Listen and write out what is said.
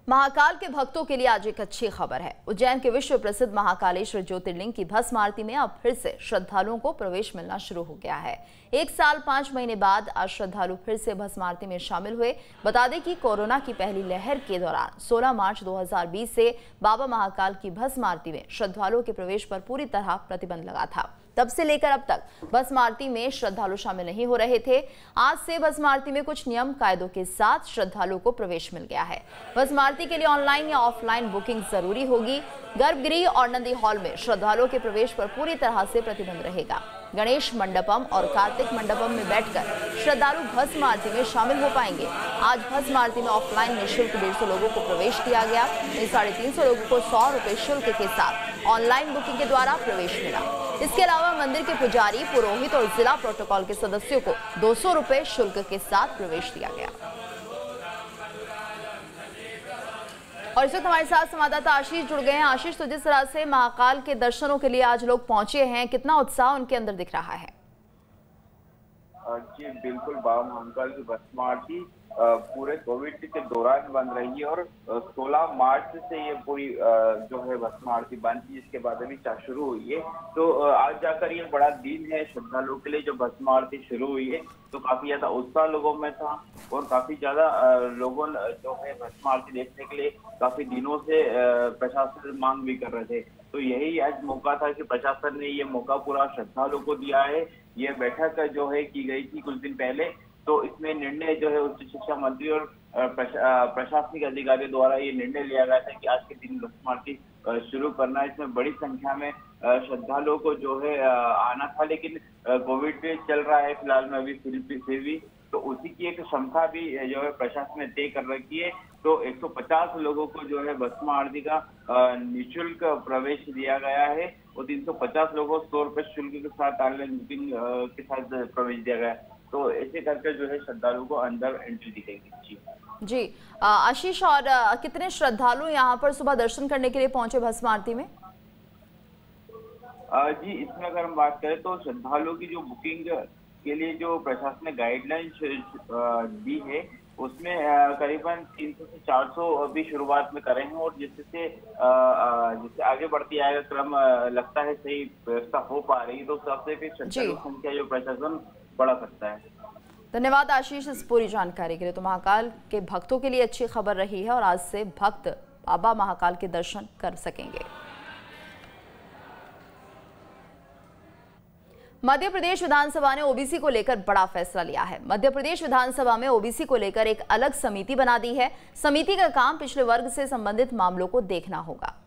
महाकाल के भक्तों के लिए आज एक अच्छी खबर है। उज्जैन के विश्व प्रसिद्ध महाकालेश्वर ज्योतिर्लिंग की भस्म आरती में अब फिर से श्रद्धालुओं को प्रवेश मिलना शुरू हो गया है। 1 साल 5 महीने बाद आज श्रद्धालु फिर से भस्म आरती में शामिल हुए। बता दें कि कोरोना की पहली लहर के दौरान 16 मार्च 2020 से बाबा महाकाल की भस्म आरती में श्रद्धालुओं के प्रवेश पर पूरी तरह प्रतिबंध लगा था। तब से लेकर अब तक भस्म आरती में श्रद्धालु शामिल नहीं हो रहे थे। आज से भस्म आरती में कुछ नियम कायदों के साथ श्रद्धालुओं को प्रवेश मिल गया है। भस्म आरती के लिए ऑनलाइन या ऑफलाइन बुकिंग जरूरी होगी। गर्भगृह और नंदी हॉल में श्रद्धालुओं के प्रवेश पर पूरी तरह से प्रतिबंध रहेगा। गणेश मंडपम और कार्तिक मंडपम में बैठकर श्रद्धालु भस्म आरती में शामिल हो पाएंगे। आज भस्म आरती में ऑफलाइन निःशुल्क 150 लोगों को प्रवेश दिया गया। 350 लोगों को 100 रुपए शुल्क के साथ ऑनलाइन बुकिंग के द्वारा प्रवेश मिला। इसके अलावा मंदिर के पुजारी, पुरोहित और जिला प्रोटोकॉल के सदस्यों को 200 रुपए शुल्क के साथ प्रवेश दिया गया। और इस वक्त हमारे साथ संवाददाता आशीष जुड़ गए हैं। आशीष, तो जिस तरह से महाकाल के दर्शनों के लिए आज लोग पहुंचे हैं, कितना उत्साह उनके अंदर दिख रहा है? जी बिल्कुल, बाबा महाकाल की भस्म आरती पूरे कोविड के दौरान बन रही है और 16 मार्च से ये पूरी जो है भस्म आरती बंद थी, जिसके बाद अभी शुरू हुई है। तो आज जाकर ये बड़ा दिन है श्रद्धालुओं के लिए। जो भस्म आरती शुरू हुई है तो काफी ज्यादा उत्साह लोगों में था और काफी ज्यादा लोगों जो है भस्म आरती देखने के लिए काफी दिनों से प्रशासन से मांग भी कर रहे थे। तो यही आज मौका था कि प्रशासन ने ये मौका पूरा श्रद्धालुओं को दिया है। ये बैठक जो है की गई थी कुछ दिन पहले, तो इसमें निर्णय जो है उच्च शिक्षा मंत्री और प्रशासनिक अधिकारियों द्वारा ये निर्णय लिया गया था कि आज के दिन भस्म आरती शुरू करना है। इसमें बड़ी संख्या में श्रद्धालुओं को जो है आना था, लेकिन कोविड चल रहा है फिलहाल में अभी फिर भी, तो उसी की एक क्षमता भी जो है प्रशासन ने तय कर रखी है। तो 150 लोगों को जो है भस्म आरती का निःशुल्क प्रवेश दिया गया है और 350 लोगों को 100 रुपए शुल्क के साथ ऑनलाइन बुकिंग के साथ प्रवेश दिया गया है। तो ऐसे करके जो है श्रद्धालुओं को अंदर एंट्री दी गई। जी आशीष, और कितने श्रद्धालु यहाँ पर सुबह दर्शन करने के लिए पहुंचे भस्म आरती में? जी, इसमें अगर हम बात करें तो श्रद्धालुओं की जो बुकिंग के लिए जो प्रशासन ने गाइडलाइन दी है उसमें करीबन 300 से 400 अभी शुरुआत में करे हैं और जिससे आगे बढ़ती आएगा क्रम लगता है सही व्यवस्था हो पा रही है, तो सबसे फिर श्रद्धालु संख्या जो प्रशासन बढ़ा सकता है। धन्यवाद आशीष इस पूरी जानकारी के लिए। तो महाकाल के भक्तों के लिए अच्छी खबर रही है और आज से भक्त बाबा महाकाल के दर्शन कर सकेंगे। मध्य प्रदेश विधानसभा ने ओबीसी को लेकर बड़ा फैसला लिया है। मध्य प्रदेश विधानसभा में ओबीसी को लेकर एक अलग समिति बना दी है। समिति का काम पिछड़े वर्ग से संबंधित मामलों को देखना होगा।